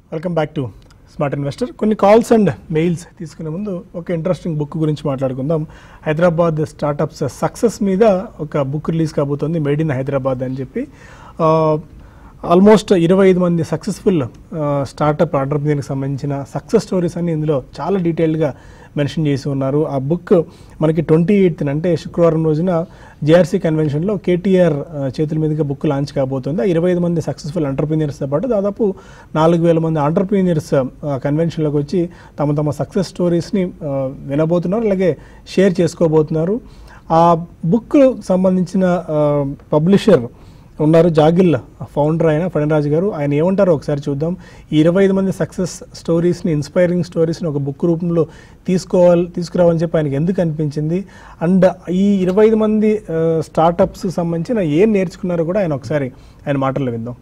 Welcome back to Smart Investor. కొన్ని calls and mails తీసుకునే ముందు ఒక ఇంట్రెస్టింగ్ బుక్ గురించి మాట్లాడుకుందాం. హైదరాబాద్ స్టార్టప్స్ సక్సెస్ మీద ఒక బుక్ రిలీజ్ కాబోతోంది, మేడ్ ఇన్ హైదరాబాద్ అని చెప్పి. ఆల్మోస్ట్ 25 మంది సక్సెస్ఫుల్ స్టార్టప్ ఆంటర్‌ప్రెన్యూర్‌కి సంబంధించిన సక్సెస్ స్టోరీస్ అన్ని ఇందులో చాలా డీటెయిల్డ్గా మెన్షన్ చేసి ఉన్నారు. ఆ బుక్ మనకి 28th అంటే శుక్రవారం రోజున జేఆర్సీ కన్వెన్షన్లో కేటీఆర్ చేతుల మీదుగా బుక్ లాంచ్ కాబోతుంది. 25 మంది సక్సెస్ఫుల్ ఆంటర్‌ప్రెన్యూర్స్తో పాటు దాదాపు 4000 మంది ఆంటర్‌ప్రెన్యూర్స్ కన్వెన్షన్లోకి వచ్చి తమ సక్సెస్ స్టోరీస్ని వినబోతున్నారు, అలాగే షేర్ చేసుకోబోతున్నారు. ఆ బుక్ సంబంధించిన పబ్లిషర్ ఉన్నారు, జాగిల్ ఫౌండర్ అయిన ఫణిరాజు గారు. ఆయన ఏమంటారో ఒకసారి చూద్దాం. ఈ 25 మంది సక్సెస్ స్టోరీస్ని, ఇన్స్పైరింగ్ స్టోరీస్ని ఒక బుక్ రూపంలో తీసుకురావాలని చెప్పి ఆయనకి ఎందుకు అనిపించింది, అండ్ ఈ 25 మంది స్టార్టప్స్ సంబంధించిన ఏం నేర్చుకున్నారో కూడా ఆయన మాటల్లో విందాం.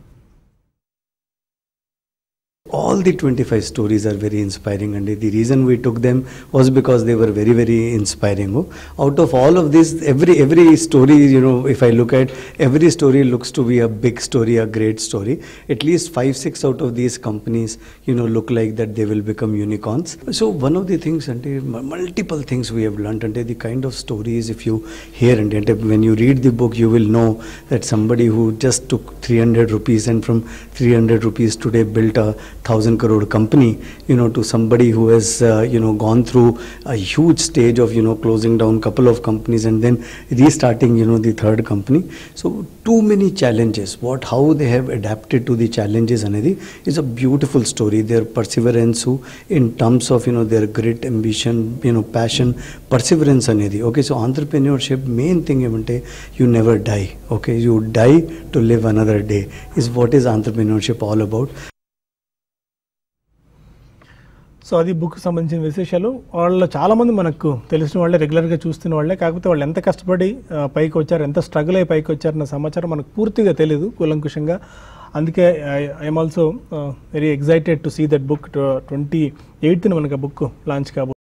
All the 25 stories are very inspiring, and the reason we took them was because they were very, very inspiring. Out of all of this, every story, if I look at, every story looks to be a big story, a great story. At least 5-6 out of these companies, look like that they will become unicorns. So one of the things, and multiple things we have learned, and the kind of stories if you hear, and when you read the book, you will know that somebody who just took 300 rupees and from 300 rupees today built a 1,000 crore company, to somebody who has, gone through a huge stage of, closing down couple of companies and then restarting, the third company. So too many challenges. How they have adapted to the challenges anedi is a beautiful story. Their perseverance in terms of, their grit, ambition, passion, perseverance anedi. Okay, so entrepreneurship main thing emante you never die. Okay, you die to live another day is what is entrepreneurship all about. So అది book సంబంధించిన విశేషాలు. వాళ్ళు చాలామంది మనకు తెలిసిన వాళ్ళే, రెగ్యులర్గా చూస్తున్న వాళ్ళే. కాకపోతే వాళ్ళు ఎంత కష్టపడి పైకి వచ్చారు, ఎంత స్ట్రగుల్ అయ్యి పైకి వచ్చారన్న సమాచారం మనకు పూర్తిగా తెలియదు కూలంకుషంగా. అందుకే I'm also very excited to see that book. 28th మనకు ఆ బుక్ లాంచ్ కాబోతుంది.